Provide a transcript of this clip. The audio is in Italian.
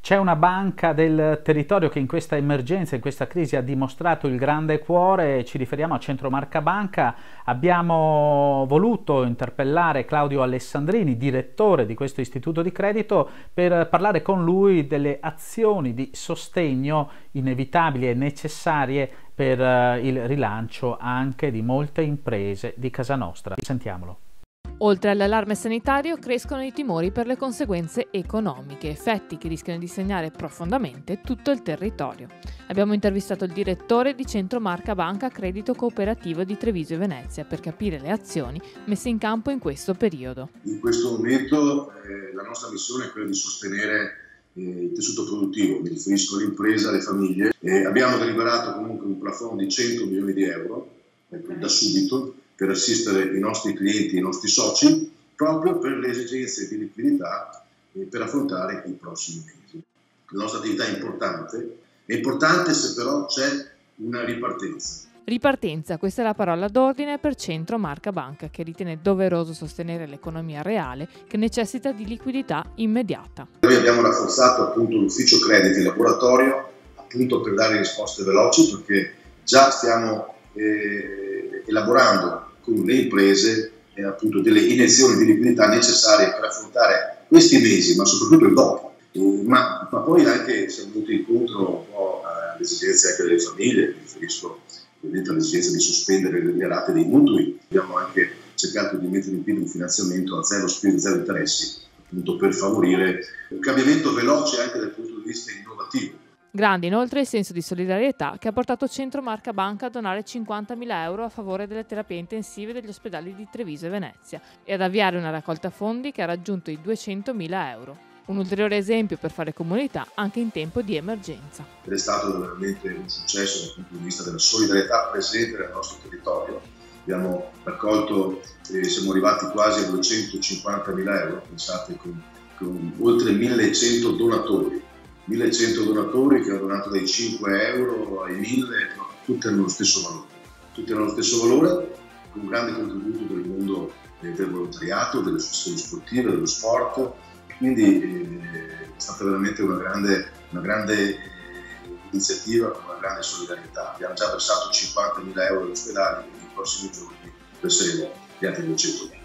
C'è una banca del territorio che in questa emergenza, in questa crisi ha dimostrato il grande cuore, ci riferiamo a Centro Marca Banca. Abbiamo voluto interpellare Claudio Alessandrini, direttore di questo istituto di credito, per parlare con lui delle azioni di sostegno inevitabili e necessarie per il rilancio anche di molte imprese di casa nostra. Sentiamolo. Oltre all'allarme sanitario, crescono i timori per le conseguenze economiche, effetti che rischiano di segnare profondamente tutto il territorio. Abbiamo intervistato il direttore di Centro Marca Banca Credito Cooperativo di Treviso e Venezia per capire le azioni messe in campo in questo periodo. In questo momento la nostra missione è quella di sostenere il tessuto produttivo, mi riferisco all'impresa, alle famiglie. Abbiamo deliberato comunque un plafond di 100 milioni di euro da subito, per assistere i nostri clienti e i nostri soci, proprio per le esigenze di liquidità e per affrontare i prossimi mesi. La nostra attività è importante se però c'è una ripartenza. Ripartenza, questa è la parola d'ordine per Centro Marca Banca, che ritiene doveroso sostenere l'economia reale che necessita di liquidità immediata. Noi abbiamo rafforzato appunto l'ufficio crediti in laboratorio appunto per dare risposte veloci, perché già stiamo elaborando con le imprese appunto delle iniezioni di liquidità necessarie per affrontare questi mesi, ma soprattutto il dopo. Ma poi anche siamo venuti incontro un po' alle esigenze anche delle famiglie, mi riferisco ovviamente all'esigenza di sospendere le rate dei mutui. Abbiamo anche cercato di mettere in piedi un finanziamento a zero spese, zero interessi, appunto per favorire un cambiamento veloce anche dal punto di vista innovativo. Grande inoltre il senso di solidarietà che ha portato Centro Marca Banca a donare 50.000 euro a favore delle terapie intensive degli ospedali di Treviso e Venezia e ad avviare una raccolta fondi che ha raggiunto i 200.000 euro. Un ulteriore esempio per fare comunità anche in tempo di emergenza. Ed è stato veramente un successo dal punto di vista della solidarietà presente nel nostro territorio. Abbiamo raccolto, siamo arrivati quasi a 250.000 euro, pensate, con oltre 1100 donatori. 1100 donatori che hanno donato dai 5 euro ai 1000, tutti hanno lo stesso valore. Tutti hanno lo stesso valore, con un grande contributo del mondo del volontariato, delle associazioni sportive, dello sport. Quindi è stata veramente una grande iniziativa, con una grande solidarietà. Abbiamo già versato 50.000 euro agli ospedali e nei prossimi giorni verseremo gli altri 200.000.